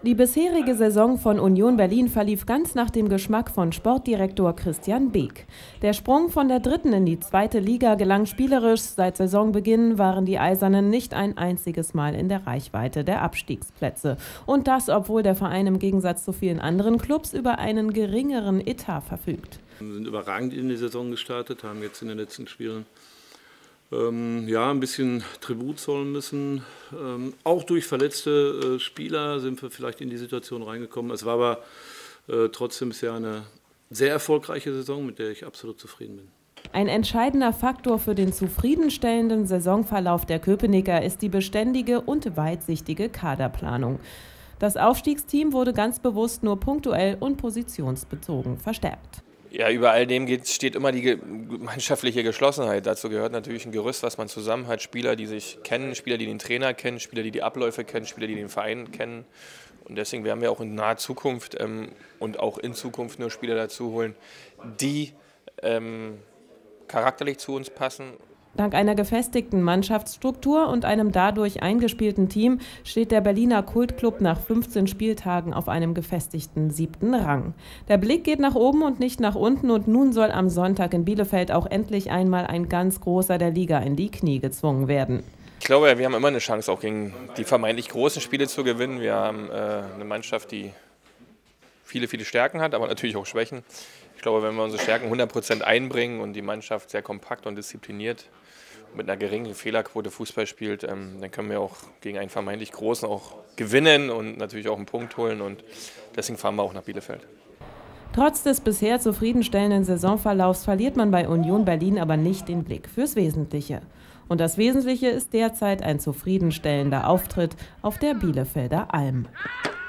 Die bisherige Saison von Union Berlin verlief ganz nach dem Geschmack von Sportdirektor Christian Beek. Der Sprung von der 3. in die 2. Liga gelang spielerisch. Seit Saisonbeginn waren die Eisernen nicht ein einziges Mal in der Reichweite der Abstiegsplätze. Und das, obwohl der Verein im Gegensatz zu vielen anderen Clubs über einen geringeren Etat verfügt. Wir sind überragend in die Saison gestartet, haben jetzt in den letzten Spielen ein bisschen Tribut zollen müssen. Auch durch verletzte Spieler sind wir vielleicht in die Situation reingekommen. Es war aber trotzdem bisher eine sehr erfolgreiche Saison, mit der ich absolut zufrieden bin. Ein entscheidender Faktor für den zufriedenstellenden Saisonverlauf der Köpenicker ist die beständige und weitsichtige Kaderplanung. Das Aufstiegsteam wurde ganz bewusst nur punktuell und positionsbezogen verstärkt. Ja, über all dem steht immer die mannschaftliche Geschlossenheit. Dazu gehört natürlich ein Gerüst, was man zusammen hat. Spieler, die sich kennen, Spieler, die den Trainer kennen, Spieler, die die Abläufe kennen, Spieler, die den Verein kennen. Und deswegen werden wir auch in naher Zukunft und auch in Zukunft nur Spieler dazu holen, die charakterlich zu uns passen. Dank einer gefestigten Mannschaftsstruktur und einem dadurch eingespielten Team steht der Berliner Kultclub nach 15 Spieltagen auf einem gefestigten 7. Rang. Der Blick geht nach oben und nicht nach unten und nun soll am Sonntag in Bielefeld auch endlich einmal ein ganz großer der Liga in die Knie gezwungen werden. Ich glaube, wir haben immer eine Chance, auch gegen die vermeintlich großen Spiele zu gewinnen. Wir haben eine Mannschaft, die viele Stärken hat, aber natürlich auch Schwächen. Ich glaube, wenn wir unsere Stärken 100% einbringen und die Mannschaft sehr kompakt und diszipliniert mit einer geringen Fehlerquote Fußball spielt, dann können wir auch gegen einen vermeintlich Großen auch gewinnen und natürlich auch einen Punkt holen. Und deswegen fahren wir auch nach Bielefeld. Trotz des bisher zufriedenstellenden Saisonverlaufs verliert man bei Union Berlin aber nicht den Blick fürs Wesentliche. Und das Wesentliche ist derzeit ein zufriedenstellender Auftritt auf der Bielefelder Alm.